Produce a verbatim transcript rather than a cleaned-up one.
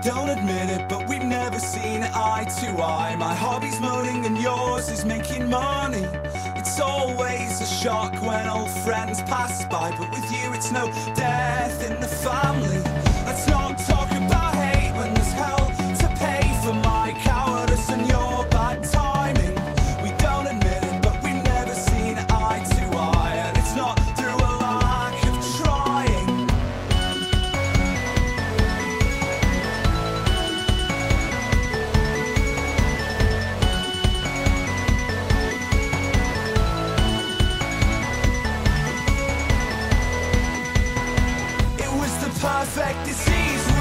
don't admit it, but we've never seen eye to eye. My hobby's moaning and yours is making money. It's always a shock when old friends pass by, but with you it's no death in the family. Let's not talk about hate when there's hell to pay for my cowardice and your bad timing. We don't admit it, but we've never seen eye to eye, and it's not through a lack of trying. It was the perfect disease.